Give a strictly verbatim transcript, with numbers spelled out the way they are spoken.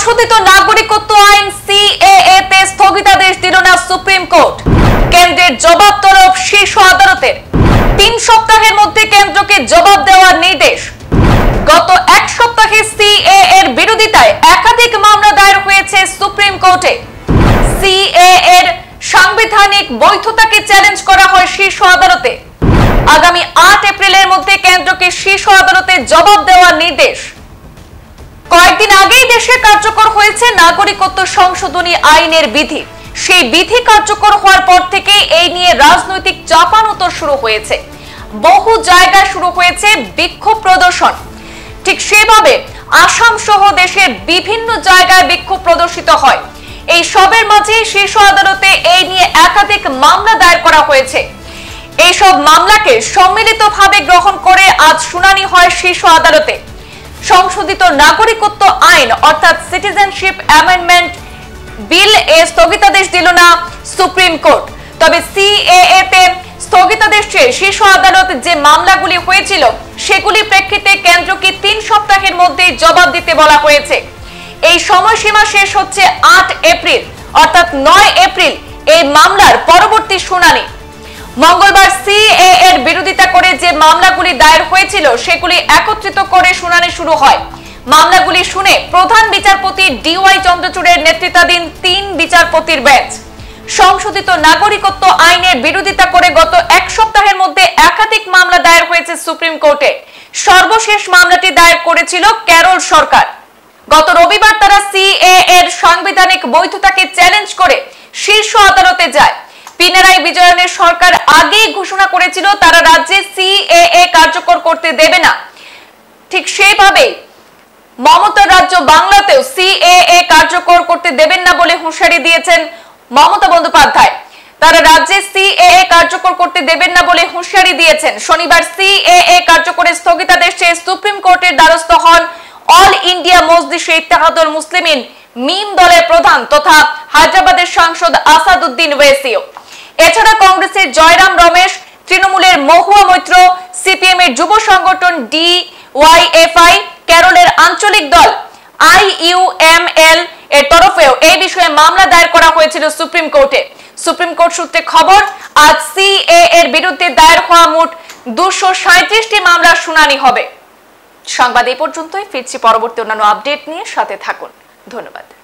সংশোধিত নাগরিকত্ব আইন সিএএ তে স্থগিতাদেশ দিল না সুপ্রিম কোর্ট। কেন্দ্রের জবাব তলব শীর্ষ আদালতের। তিন সপ্তাহের মধ্যে কেন্দ্রকে জবাব দেওয়ার নির্দেশ। গত এক সপ্তাহে সিএএ এর বিরোধিতায় একাধিক মামলা দায়ের হয়েছে সুপ্রিম কোর্টে। সিএএ এর সাংবিধানিক বৈধতাকে চ্যালেঞ্জ করা হয় শীর্ষ আদালতে। আগামী আট এপ্রিলের মধ্যে কেন্দ্রকে শীর্ষ আদালতে জবাব দেওয়ার নির্দেশ। কয়েকদিন আগেই দেশে কার্যকর হয়েছে নাগরিকত্ব সংশোধনী আইনের বিধি। সেই বিধি কার্যকর হওয়ার পর থেকে এই নিয়ে রাজনৈতিক চাপানোতর শুরু হয়েছে। বহু জায়গায় শুরু হয়েছে বিক্ষোভ প্রদর্শন। ঠিক সেভাবে আসাম সহ দেশের বিভিন্ন জায়গায় বিক্ষোভ প্রদর্শিত হয়। এই সবের মাঝে শীর্ষ আদালতে এই নিয়ে একাধিক মামলা দায়ের করা হয়েছে। এইসব মামলাকে সম্মিলিতভাবে গ্রহণ করে আজ শুনানি হয় শীর্ষ আদালতে। সংশোধিত নাগরিকত্ব আইন অর্থাৎ সিটিজেনশিপ অ্যামেন্ডমেন্ট বিল এ স্থগিতাদেশ দিল না সুপ্রিম কোর্ট। তবে সিএএ তে স্থগিতাদেশ চেয়ে শীর্ষ আদালত যে মামলাগুলি হয়েছিল সেগুলি প্রেক্ষিতে কেন্দ্রকে তিন সপ্তাহের মধ্যে জবাব দিতে বলা হয়েছে। এই সময়সীমা শেষ হচ্ছে আট এপ্রিল অর্থাৎ নয় এপ্রিল এই মামলার পরবর্তী শুনানি। মঙ্গলবার সিএএ এর বিরোধিতা করে যে মামলাগুলি দায়ের হয়েছিল সেগুলি একত্রিত করে শুনানি শুরু হয়। মামলাগুলি শুনে প্রধান বিচারপতি ডিওয়াই চন্দ্রচূড়ের নেতৃত্বাধীন তিন বিচারপতির বেঞ্চ সংশোধিত নাগরিকত্ব আইনের বিরোধিতা করে গত এক সপ্তাহের মধ্যে একাধিক মামলা দায়ের হয়েছে সুপ্রিম কোর্টে। সর্বশেষ মামলাটি দায়ের করেছিল কেরল সরকার। গত রবিবার তারা সিএএ এর সাংবিধানিক বৈধতাকে চ্যালেঞ্জ করে শীর্ষ আদালতে যায়। পিনারাই বিজয়নের সরকার আগেই ঘোষণা করেছিল তারা রাজ্যে সিএএ কার্যকর করতে দেবে না। ঠিক সেইভাবে মমতার রাজ্য বাংলাতেও সিএএ কার্যকর করতে দেবেন না বলে হুঁশিয়ারি দিয়েছেন মমতা বন্দ্যোপাধ্যায়। তারা রাজ্যে সিএএ কার্যকর করতে দেবেন না বলে হুঁশিয়ারি দিয়েছেন। শনিবার সিএএ কার্যকরের স্থগিতাদেশ চেয়ে সুপ্রিম কোর্টের দ্বারস্থ হন অল ইন্ডিয়া মজলিসে ইত্তেহাদুল মুসলিমিন মিম দলের প্রধান তথা হায়দ্রাবাদের সাংসদ আসাদুদ্দিন ওয়েসিও। এছাড়া কংগ্রেসের জয়রাম রমেশ, তৃণমূলের মহুয়া মৈত্র, সিপিএম এর যুব সংগঠন ডিওয়াইএফআই, কেরলের আঞ্চলিক দল আইইউএমএল এর তরফেও এই বিষয়ে মামলা দায়ের করা হয়েছিল সুপ্রিম কোর্টে। সুপ্রিম কোর্ট সূত্রে খবর, আজ সিএএ এর বিরুদ্ধে দায়ের হওয়া মোট দুশো সাঁইত্রিশটি মামলার শুনানি হবে। সংবাদ এই পর্যন্তই। ফিরছি পরবর্তী অন্যান্য আপডেট নিয়ে, সাথে থাকুন। ধন্যবাদ।